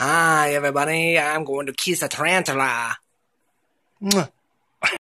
Hi, everybody. I'm going to kiss a tarantula. Mwah.